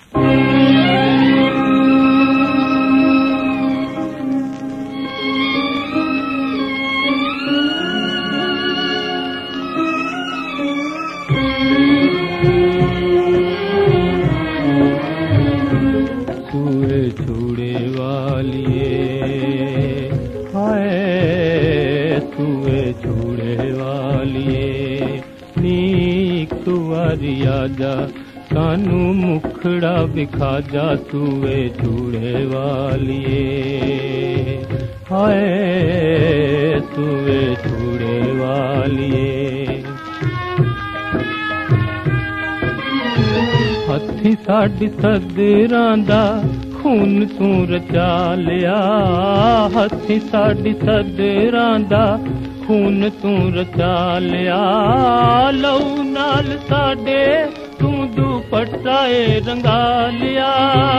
छुड़े वालिए हाय तुए छुड़े वालिए नीक तुआरी आजा सानू मुखड़ा विखा जा तुए छुड़े वालिए हाय तुए छुड़े वालिए हथी साडी सदरां दा खून तू रचा लिया हथी साडी सदरां दा खून तू रचा लिया लहू नाल साडे तू दुपट्टा रंगा लिया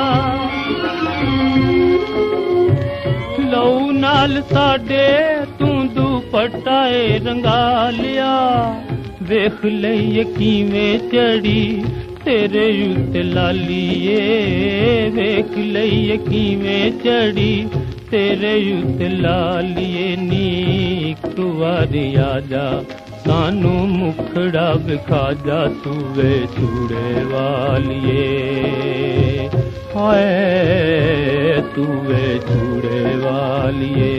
लहू नाल साडे तू दुपट्टा रंगा लिया वेख लईए किवें चढ़ी तेरे उत्ते लालिए वेख लईए किवें चढ़ी तेरे उत्ते लालिए नीक तुआरी आजा सानू मुखड़ा विखा जा तुवे छुड़े वालिए हाय तुवे छुड़े वालिए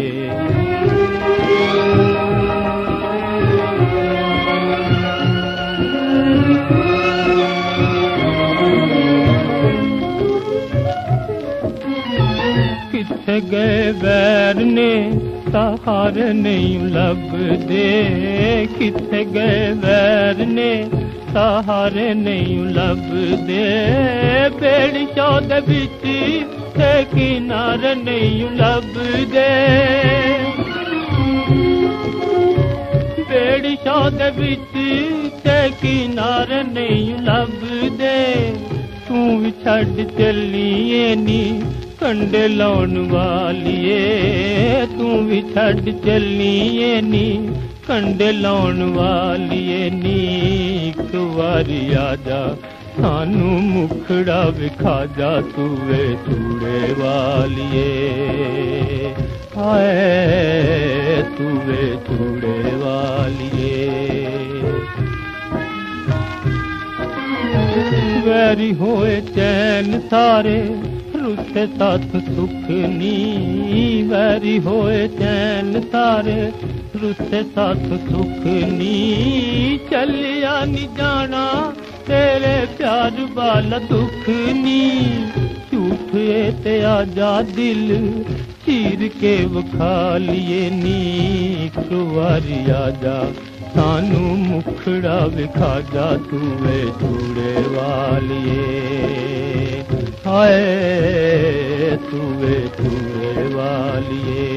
किथे गए वैर ने सहारे नहीं लभदे किथे गए वैर ने सहारे नहीं लभदे बेड़ी चौदे बिच ते किनारे नहीं लभदे बेड़ी चौदे बिच ते किनारे नहीं लभदे तू भी छड़ चलिए नी कंडे लाउन वालिए तू भी छड़ चलिए नी कंडे लाउन वालिए नीक तुआरी आजा सानू मुखड़ा विखा जा तुवे छुड़े वालिए हाय तुवे छुड़े वालिए वैरी होए चैन सारे रुसे साथ सुख नी वैरी होए चैन सारे रुसे साथ सुख नी चलिया नी जाना तेरे प्यार वाला दुख नी झूठे ते आजा दिल चीर के वखा लिए नीक तुआरी आजा सानू मुखड़ा विखा जा तुवे छुड़े वालिए हाय तुवे छुड़े वालिए